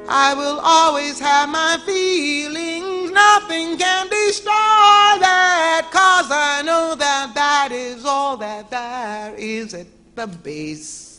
I will always have my feelings. Nothing can destroy that, 'cause I know that that is all that there is at the base.